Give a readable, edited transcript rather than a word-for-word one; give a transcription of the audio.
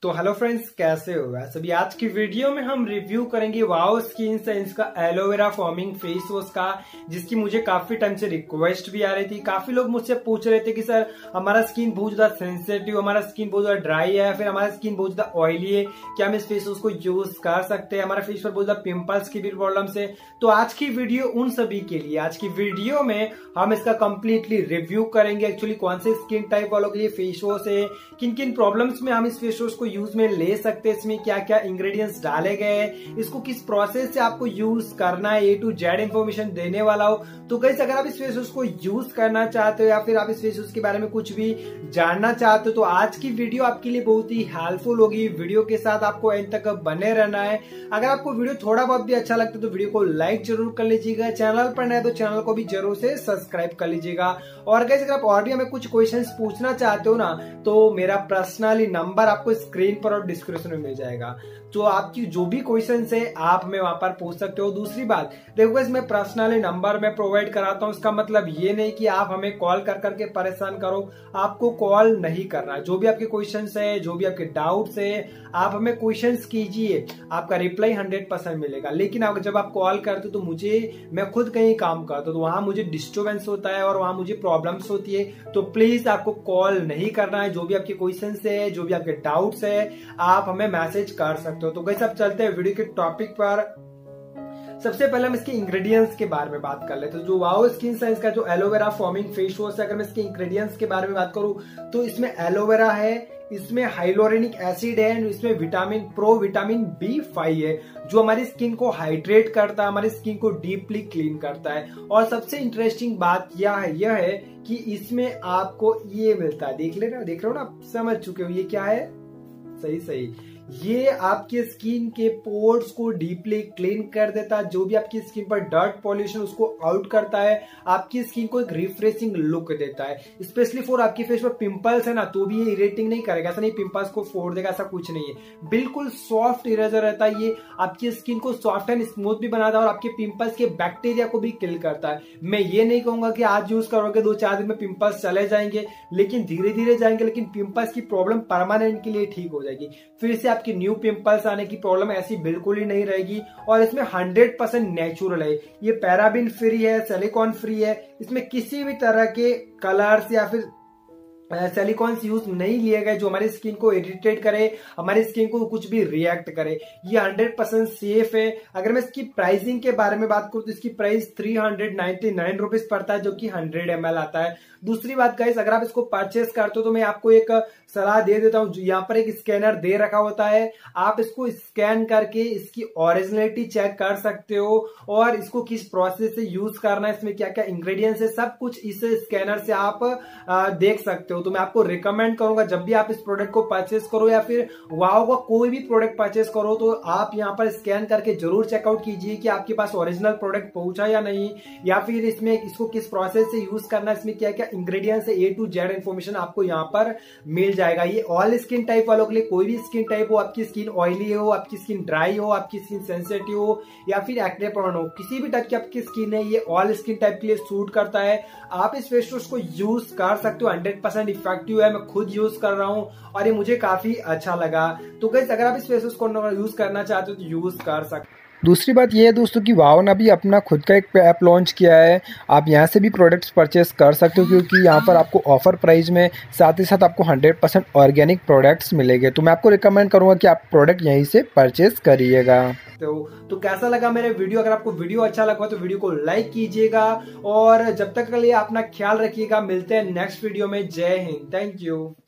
तो hello friends, कैसे हो गया सभी। आज की वीडियो में हम रिव्यू करेंगे वाओ स्किन साइंस का एलोवेरा फॉर्मिंग फेस वॉश का, जिसकी मुझे काफी टाइम से रिक्वेस्ट भी आ रही थी। काफी लोग मुझसे पूछ रहे थे कि सर हमारा स्किन बहुत ज्यादा सेंसिटिव, हमारा स्किन बहुत ज्यादा ड्राई है, फिर हमारा स्किन बहुत ज्यादा ऑयली है, क्या हम इस फेस वॉश को यूज कर सकते हैं, हमारा फेस पर बहुत ज्यादा पिंपल्स की भी प्रॉब्लम है। तो आज की वीडियो उन सभी के लिए। आज की वीडियो में हम इसका कंप्लीटली रिव्यू करेंगे, एक्चुअली कौन से स्किन टाइप वालों के लिए फेस वॉश है, किन किन प्रॉब्लम्स में हम इस फेस वॉश को यूज में ले सकते हैं, इसमें क्या क्या इंग्रेडिएंट्स डाले गए हैं, इसको किस प्रोसेस से आपको यूज करना है, A to Z इंफॉर्मेशन देने वाला हो। तो गाइस, अगर आप इस फेस वॉश को यूज करना चाहते हो या फिर आप इस फेस वॉश के बारे में कुछ भी जानना चाहते हो तो आज की वीडियो आपके लिए बहुत ही हेल्पफुल होगी। वीडियो के साथ आपको एंड तक बने रहना है। अगर आपको वीडियो थोड़ा बहुत भी अच्छा लगता है तो वीडियो को लाइक जरूर कर लीजिएगा, चैनल पर नए तो चैनल को भी जरूर से सब्सक्राइब कर लीजिएगा। और गाइस, अगर आप और भी हमें कुछ क्वेश्चंस पूछना चाहते हो ना तो मेरा पर्सनली नंबर आपको स्क्रीन पर और डिस्क्रिप्शन में मिल जाएगा। तो आपकी जो भी क्वेश्चन है आप हमें वहां पर पूछ सकते हो। दूसरी बात देखो गाइस, मैं पर्सनली नंबर में प्रोवाइड कराता हूं, इसका मतलब ये नहीं कि आप हमें कॉल कर करके परेशान करो। आपको कॉल नहीं करना। जो भी आपके क्वेश्चंस है, जो भी आपके डाउट्स है, आप हमें क्वेश्चंस कीजिए, आपका रिप्लाई 100% मिलेगा। लेकिन जब आप कॉल करते हो तो मैं खुद कहीं काम करता हूं तो वहां मुझे डिस्टर्बेंस होता है और वहां मुझे प्रॉब्लम्स होती है। तो प्लीज आपको कॉल नहीं करना है। जो भी आपके क्वेश्चंस है, जो भी आपके डाउट्स है, आप हमें मैसेज कर सकते हो। तो गाइस, अब चलते हैं वीडियो के टॉपिक पर। सबसे पहले हम इसके इंग्रेडिएंट्स के बारे में बात कर लेते हैं। तो वाओ स्किन साइंस का जो एलोवेरा फॉर्मिंग फेस वॉश है, अगर मैं इसके इंग्रेडिएंट्स के बारे में बात करूं तो इसमें एलोवेरा है, इसमें हाइलोरेनिक एसिड है, इसमें विटामिन B5 है, जो हमारी स्किन को हाइड्रेट करता है, हमारी स्किन को डीपली क्लीन करता है। और सबसे इंटरेस्टिंग बात यह है कि इसमें आपको ये मिलता है, देख रहे हो ना, आप समझ चुके हो ये क्या है। सही ये आपके स्किन के पोर्स को डीपली क्लीन कर देता है। जो भी आपकी स्किन पर डर्ट पॉल्यूशन उसको आउट करता है, आपकी स्किन को एक रिफ्रेशिंग लुक देता है। स्पेशली फॉर आपके फेस पर पिंपल्स है ना, तो भी ये इरिटेटिंग नहीं करेगा। ऐसा नहीं पिंपल्स को फोड़ देगा, ऐसा कुछ नहीं है। बिल्कुल सॉफ्ट इरेजर रहता है। ये आपकी स्किन को सॉफ्ट एंड स्मूथ भी बनाता है और आपके पिंपल्स के बैक्टीरिया को भी किल करता है। मैं ये नहीं कहूंगा कि आज यूज करोगे 2-4 दिन में पिंपल्स चले जाएंगे, लेकिन धीरे धीरे जाएंगे। लेकिन पिंपल्स की प्रॉब्लम परमानेंट के लिए ठीक हो जाएगी। फिर से आपकी न्यू पिंपल्स आने की प्रॉब्लम ऐसी बिल्कुल ही नहीं रहेगी। और इसमें 100% नेचुरल है। ये पैराबिन फ्री है, सिलिकॉन फ्री है। इसमें किसी भी तरह के कलर्स या फिर सिलिकॉन्स यूज नहीं लिए गए जो हमारी स्किन को इरिटेट करे, हमारी स्किन को कुछ भी रिएक्ट करे। ये 100% सेफ है। अगर मैं इसकी प्राइसिंग के बारे में बात करूं तो इसकी प्राइस 399 रुपीज पड़ता है, जो कि 100 ml आता है। दूसरी बात गाइस, अगर आप इसको परचेस करते हो तो मैं आपको एक सलाह दे देता हूं। यहाँ पर एक स्कैनर दे रखा होता है, आप इसको स्कैन करके इसकी ओरिजिनलिटी चेक कर सकते हो और इसको किस प्रोसेस से यूज करना है, इसमें क्या क्या इंग्रेडिएंट्स है, सब कुछ इस स्कैनर से आप देख सकते हो। तो मैं आपको रिकमेंड करूंगा जब भी आप इस प्रोडक्ट को परचेस करो या फिर वाओ का कोई भी प्रोडक्ट परचेस करो तो आप यहाँ पर स्कैन करके जरूर चेकआउट कीजिए कि आपके पास ओरिजिनल प्रोडक्ट पहुंचा या नहीं, या फिर इसमें इसको किस प्रोसेस से यूज करना है, इसमें क्या क्या इंग्रेडिएंट्स है, A to Z इंफॉर्मेशन आपको यहाँ पर मिल जाएगा। ये ऑल स्किन टाइप वालों के लिए, कोई भी स्किन टाइप हो, आपकी स्किन ऑयली हो, आपकी स्किन ड्राई हो, आपकी स्किन सेंसिटिव हो या फिर एक्ने प्रोन हो, किसी भी टाइप की आपकी स्किन है, ये ऑल स्किन टाइप के लिए सूट करता है। आप इस फेस वॉश को यूज कर सकते हो। 100% इफेक्टिव है। मैं खुद यूज कर रहा हूं और ये मुझे काफी अच्छा लगा। तो गाइस, अगर आप इस फेस वॉश को यूज करना चाहते हो तो यूज कर सकते हो। दूसरी बात ये है दोस्तों कि वाओ ने भी अपना खुद का एक ऐप लॉन्च किया है। आप यहाँ से भी प्रोडक्ट्स परचेस कर सकते हो, क्योंकि यहाँ पर आपको ऑफर प्राइस में साथ ही साथ आपको 100% ऑर्गेनिक प्रोडक्ट्स मिलेंगे। तो मैं आपको रिकमेंड करूँगा कि आप प्रोडक्ट यहीं से परचेस करिएगा। तो कैसा लगा मेरे वीडियो? अगर आपको वीडियो अच्छा लगा तो वीडियो को लाइक कीजिएगा और जब तक के लिए अपना ख्याल रखिएगा। मिलते हैं नेक्स्ट वीडियो में। जय हिंद, थैंक यू।